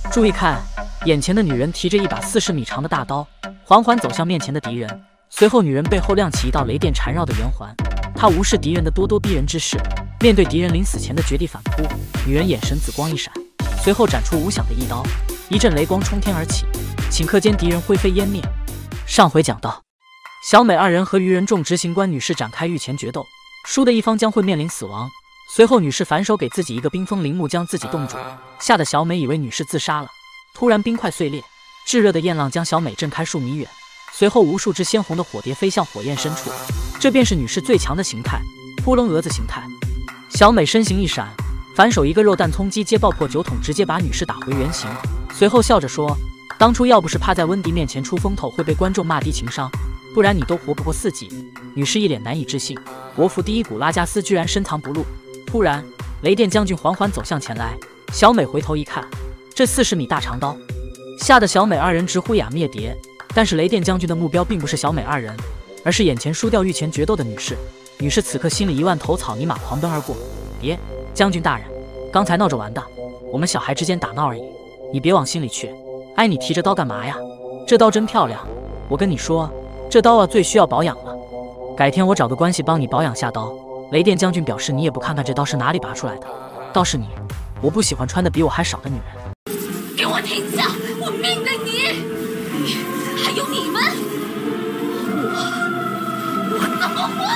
注意看，眼前的女人提着一把40米长的大刀，缓缓走向面前的敌人。随后，女人背后亮起一道雷电缠绕的圆环，她无视敌人的咄咄逼人之势，面对敌人临死前的绝地反扑，女人眼神紫光一闪，随后斩出无响的一刀，一阵雷光冲天而起，顷刻间敌人灰飞烟灭。上回讲到，小美二人和愚人众执行官女士展开御前决斗，输的一方将会面临死亡。随后，女士反手给自己一个冰封灵木，将自己冻住，吓得小美以为女士自杀了。突然，冰块碎裂，炙热的焰浪将小美震开数米远。随后，无数只鲜红的火蝶飞向火焰深处，这便是女士最强的形态——扑棱蛾子形态。小美身形一闪，反手一个肉弹冲击接爆破酒桶，直接把女士打回原形。随后笑着说：“当初要不是怕在温迪面前出风头会被观众骂低情商，不然你都活不过4集。”女士一脸难以置信，国服第一股拉加斯居然深藏不露。突然，雷电将军缓缓走向前来，小美回头一看，这40米大长刀，吓得小美二人直呼雅灭蝶。但是雷电将军的目标并不是小美二人，而是眼前输掉御前决斗的女士。女士此刻心里1万头草泥马狂奔而过。别，将军大人，刚才闹着玩的，我们小孩之间打闹而已，你别往心里去。哎，你提着刀干嘛呀？这刀真漂亮，我跟你说，这刀啊最需要保养了，改天我找个关系帮你保养下刀。雷电将军表示你也不看看这刀是哪里拔出来的，倒是你，我不喜欢穿的比我还少的女人。 给我停下！我命令你！还有你们，我怎么会？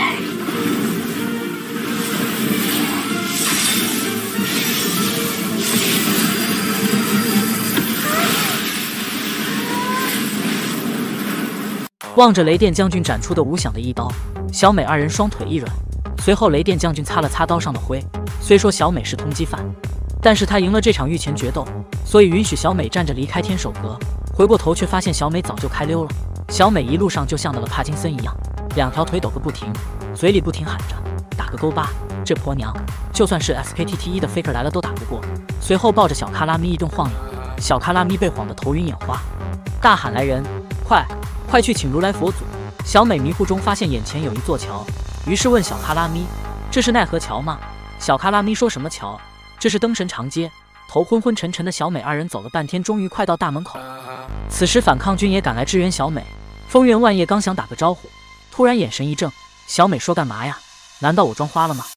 望着雷电将军斩出的无响的一刀，小美二人双腿一软。随后，雷电将军擦了擦刀上的灰。虽说小美是通缉犯，但是他赢了这场御前决斗，所以允许小美站着离开天守阁。回过头却发现小美早就开溜了。小美一路上就像得了帕金森一样，2条腿抖个不停，嘴里不停喊着打个勾吧，这婆娘就算是 SKTT1 的 faker 来了都打不过。随后抱着小卡拉咪一顿晃悠，小卡拉咪被晃得头晕眼花，大喊来人，快去请如来佛祖。小美迷糊中发现眼前有一座桥，于是问小卡拉咪，这是奈何桥吗？小卡拉咪说什么桥？这是灯神长街。头昏昏沉沉的小美二人走了半天，终于快到大门口。此时反抗军也赶来支援小美。风原万叶刚想打个招呼，突然眼神一怔，小美说干嘛呀？难道我装花了吗？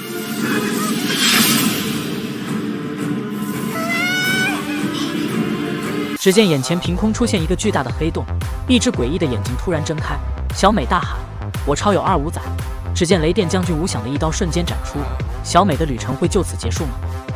只见眼前凭空出现一个巨大的黑洞，一只诡异的眼睛突然睁开，小美大喊：“我超有25载！”只见雷电将军无响的一刀瞬间斩出，小美的旅程会就此结束吗？